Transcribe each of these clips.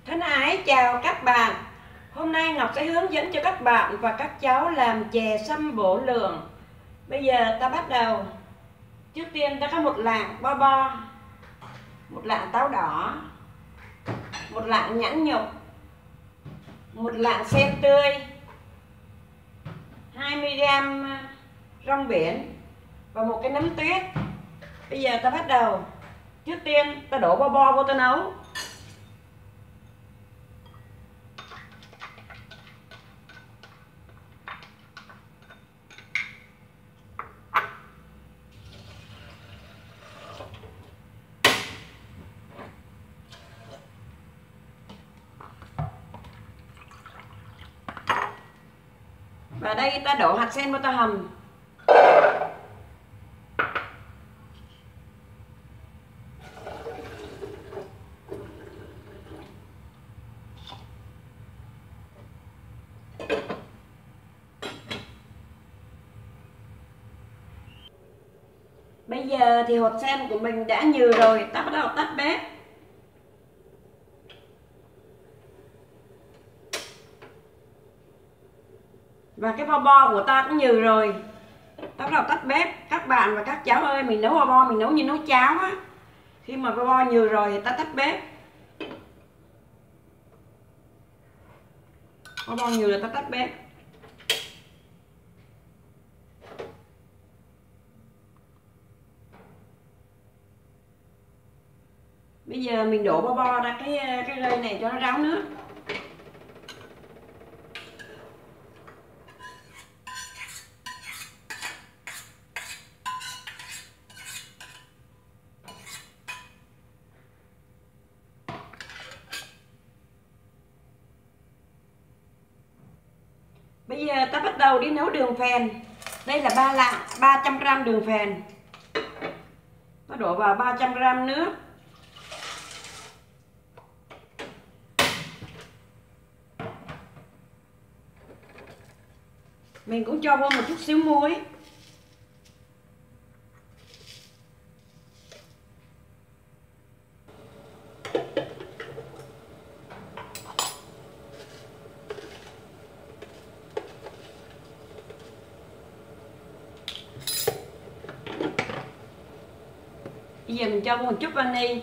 Thân ái chào các bạn. Hôm nay Ngọc sẽ hướng dẫn cho các bạn và các cháu làm chè sâm bổ lượng. Bây giờ ta bắt đầu. Trước tiên ta có một lạng bo bo, một lạng táo đỏ, một lạng nhãn nhục, một lạng sen tươi, 20g rong biển và một cái nấm tuyết. Bây giờ ta bắt đầu. Trước tiên ta đổ bo bo vô ta nấu. Và đây ta đổ hạt sen vô ta hầm. Bây giờ thì hột sen của mình đã nhừ rồi, ta bắt đầu tắt bếp. Và cái bo bo của ta cũng nhừ rồi, ta bắt đầu tắt bếp. Các bạn và các cháu ơi, mình nấu bo bo mình nấu như nấu cháo á. Khi mà bo bo nhừ rồi thì ta tắt bếp. Bo bo nhừ là ta tắt bếp. Bây giờ mình đổ bo bo ra cái rây này cho nó ráo nước. Bây giờ ta bắt đầu đi nấu đường phèn. Đây là 300g đường phèn. Ta đổ vào 300g nước. Mình cũng cho vô một chút xíu muối. Bây giờ mình cho một chút vani.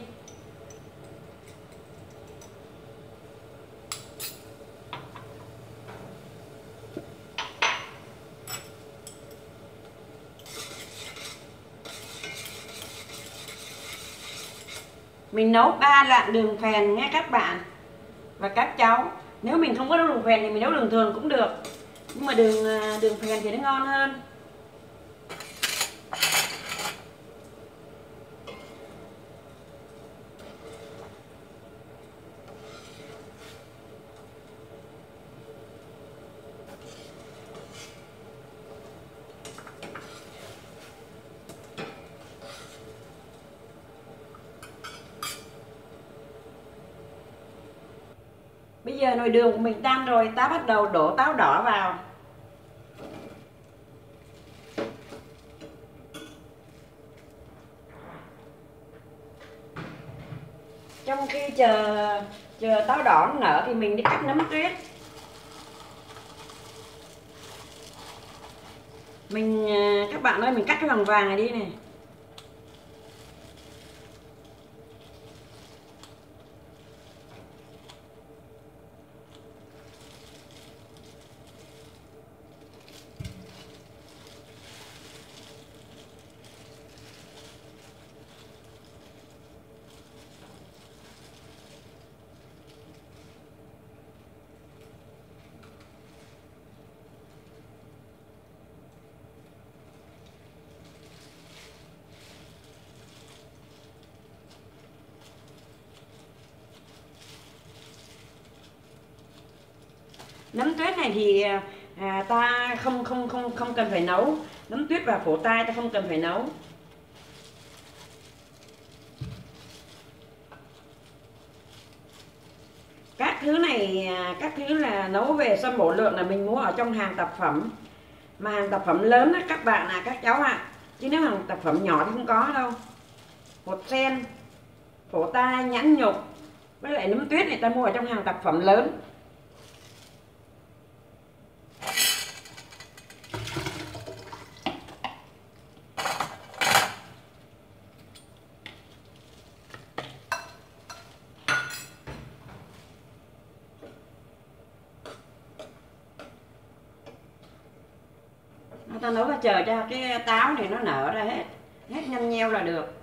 Mình nấu 3 lạng đường phèn nha các bạn và các cháu. Nếu mình không có nấu đường phèn thì mình nấu đường thường cũng được, nhưng mà đường phèn thì nó ngon hơn. Bây giờ nồi đường của mình tan rồi, ta bắt đầu đổ táo đỏ vào. Trong khi chờ táo đỏ nó nở thì mình đi cắt nấm tuyết. Các bạn ơi, mình cắt cái vàng vàng này đi này. Nấm tuyết này thì ta không cần phải nấu. Nấm tuyết và phổ tai ta không cần phải nấu. Các thứ này, các thứ là nấu về sâm bổ lượng là mình mua ở trong hàng tạp phẩm. Mà hàng tạp phẩm lớn á các bạn các cháu chứ nếu hàng tạp phẩm nhỏ thì không có đâu. Hột sen, phổ tai, nhãn nhục, Với lại nấm tuyết này ta mua ở trong hàng tạp phẩm lớn. Ta nấu, ta chờ cho cái táo này nó nở ra hết nhanh nheo là được.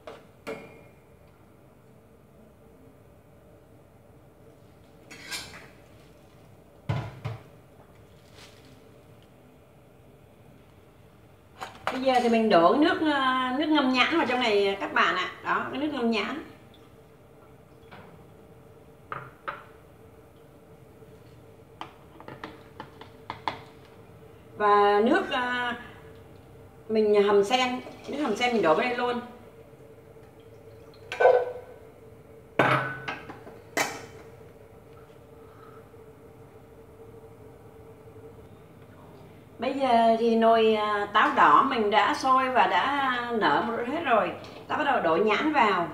Bây giờ thì mình đổ nước ngâm nhãn vào trong này các bạn ạ. Đó, cái nước ngâm nhãn. Và nước mình hầm sen, nước hầm sen mình đổ vào đây luôn. Bây giờ thì nồi táo đỏ mình đã sôi và đã nở một hết rồi. Ta bắt đầu đổ nhãn vào.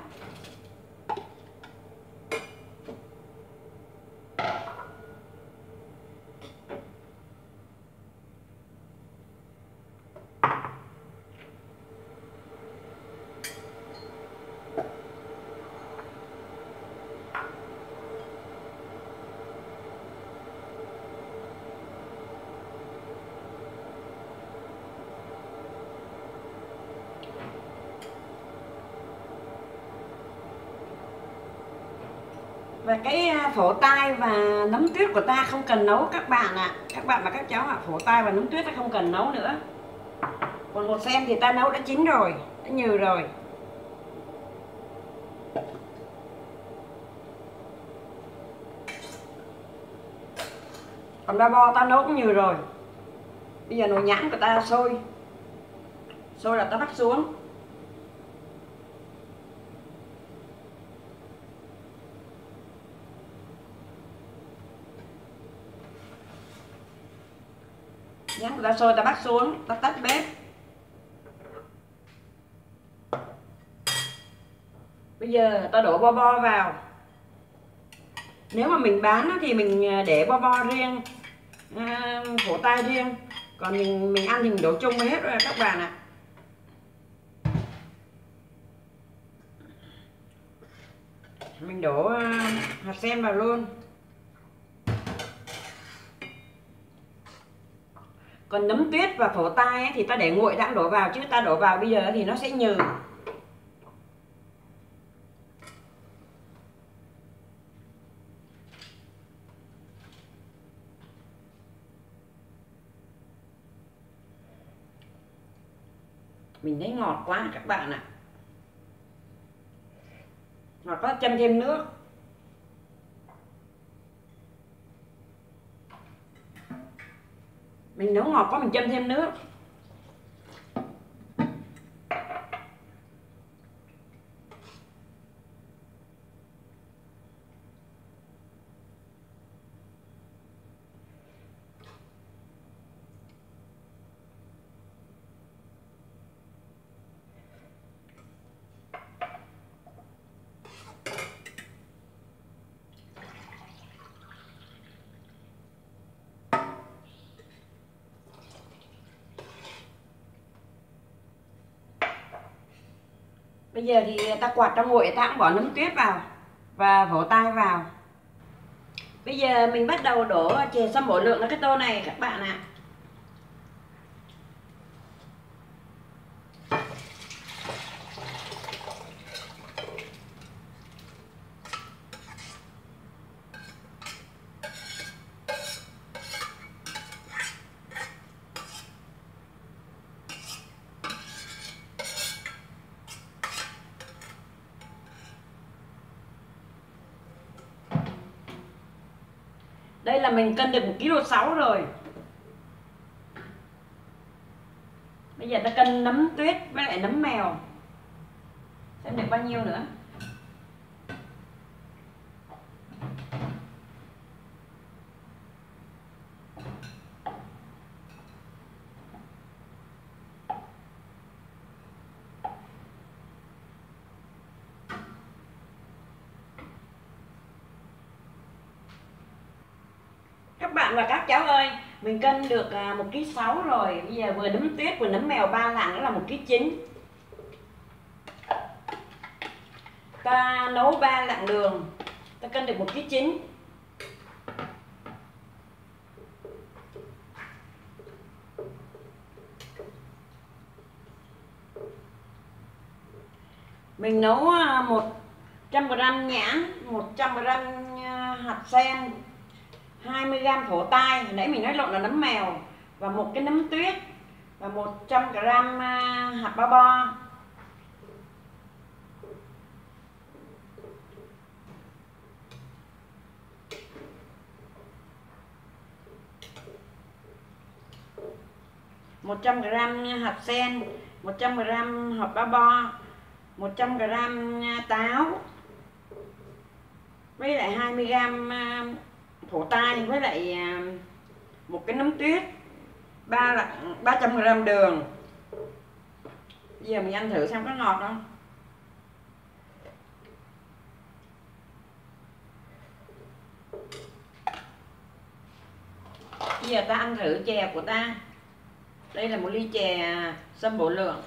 Và cái phổ tai và nấm tuyết của ta không cần nấu các bạn ạ. Các bạn và các cháu ạ, phổ tai và nấm tuyết ta không cần nấu nữa. Còn một sen thì ta nấu đã chín rồi, đã nhừ rồi. Còn ba bo ta nấu cũng nhừ rồi. Bây giờ nồi nhãn của ta sôi. Sôi là ta bắt xuống. Nhãn của ta sôi ta bắt xuống, ta tắt bếp. Bây giờ ta đổ bo bo vào. Nếu mà mình bán thì mình để bo bo riêng, phổ tai riêng. Còn mình ăn thì mình đổ chung hết rồi các bạn ạ. Mình đổ hạt sen vào luôn. Còn nấm tuyết và phổ tai ấy, thì ta để nguội đã đổ vào, chứ ta đổ vào bây giờ thì nó sẽ nhừ. Mình thấy ngọt quá các bạn ạ. Ngọt quá, châm thêm nước. Mình nấu ngọt quá mình châm thêm nước. Bây giờ thì ta quạt trong nguội, ta cũng bỏ nấm tuyết vào và phổ tai vào. Bây giờ mình bắt đầu đổ chè sâm bổ lượng vào cái tô này các bạn ạ. Đây là mình cân được 1,6 kg rồi. Bây giờ ta cân nấm tuyết với lại nấm mèo, xem được bao nhiêu nữa. Các bạn và các cháu ơi, mình cân được 1,6 kg rồi. Bây giờ vừa nấm tuyết vừa nấm mèo 3 lạng nữa là 1,9 kg. Ta nấu 3 lạng đường, ta cân được 1,9 kg. Mình nấu 100g nhãn, 100g hạt sen, 20g phổ tai, nãy mình nói lộn là nấm mèo, và một cái nấm tuyết, và 100g hạt bao bo. Một 100g hạt sen, 100g hạt bao bo, 100g táo, với lại 20g phổ tai, với lại một cái nấm tuyết, 300g đường. Bây giờ mình ăn thử xem có ngọt không. Bây giờ ta ăn thử chè của ta. Đây là một ly chè sâm bổ lượng.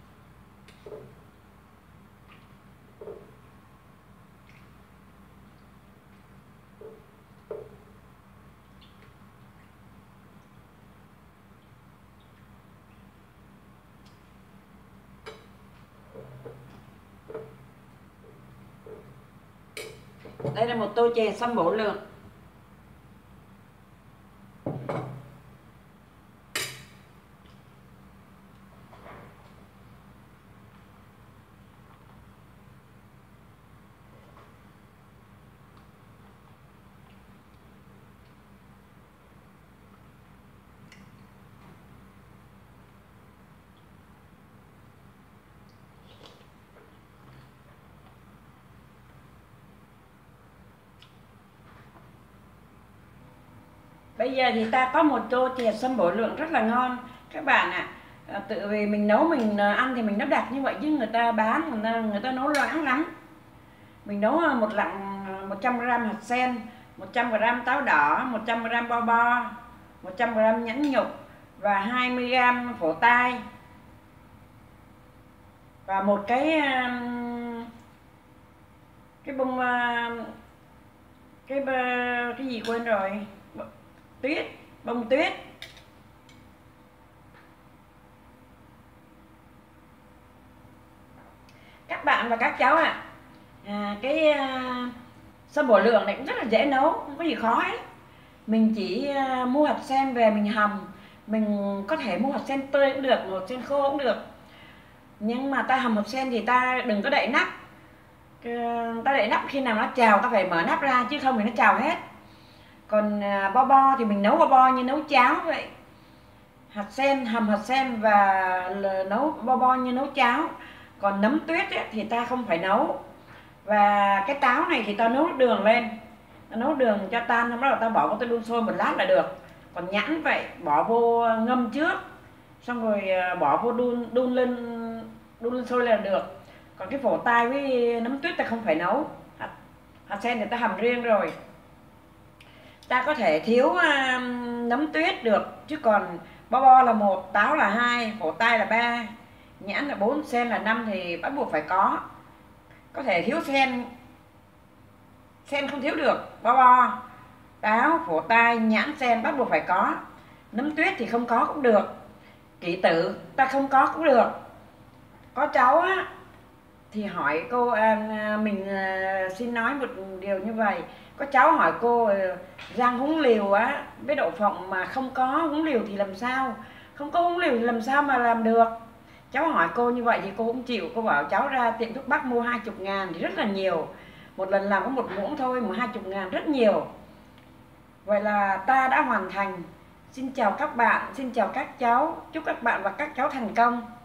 Đây là một tô chè sâm bổ lượng. Bây giờ thì ta có một tô chè sâm bổ lượng rất là ngon các bạn ạ. Tự vì mình nấu mình ăn thì mình nấu đặc như vậy, chứ người ta bán người ta nấu loãng lắm. Mình nấu một lạng 100g hạt sen, 100g táo đỏ, 100g bao bo, 100g nhãn nhục và 20g phổ tai, và một cái bông cái gì quên rồi, bông tuyết. Các bạn và các cháu ạ, cái sâm bổ lượng này cũng rất là dễ nấu, không có gì khó ấy. Mình chỉ mua hạt sen về mình hầm. Mình có thể mua hạt sen tươi cũng được, hạt sen khô cũng được, nhưng mà ta hầm hạt sen thì ta đừng có đậy nắp. Ta đậy nắp khi nào nó trào ta phải mở nắp ra, chứ không thì nó trào hết. Còn bo bo thì mình nấu bo bo như nấu cháo vậy. Hạt sen, hầm hạt sen và nấu bo bo như nấu cháo. Còn nấm tuyết ấy, thì ta không phải nấu. Và cái táo này thì ta nấu đường lên, ta nấu đường cho tan, xong đó ta bỏ vào, ta đun sôi một lát là được. Còn nhãn vậy, bỏ vô ngâm trước, xong rồi bỏ vô đun lên sôi là được. Còn cái phổ tai với nấm tuyết ta không phải nấu. Hạt sen thì ta hầm riêng rồi. Ta có thể thiếu nấm tuyết được, chứ còn bo bo là 1, táo là 2, phổ tai là 3, nhãn là 4, sen là 5 thì bắt buộc phải có. Có thể thiếu sen không thiếu được. Bo bo, táo, phổ tai, nhãn, sen bắt buộc phải có. Nấm tuyết thì không có cũng được. Kỷ tử ta không có cũng được. Có cháu á thì hỏi cô, mình xin nói một điều như vậy. Có cháu hỏi cô rang húng liều á với đậu phộng mà không có húng liều thì làm sao? Không có húng liều thì làm sao mà làm được? Cháu hỏi cô như vậy thì cô cũng chịu. Cô bảo cháu ra tiệm thuốc bắc mua 20.000 thì rất là nhiều. Một lần làm có một muỗng thôi mà 20.000 rất nhiều. Vậy là ta đã hoàn thành. Xin chào các bạn, xin chào các cháu. Chúc các bạn và các cháu thành công.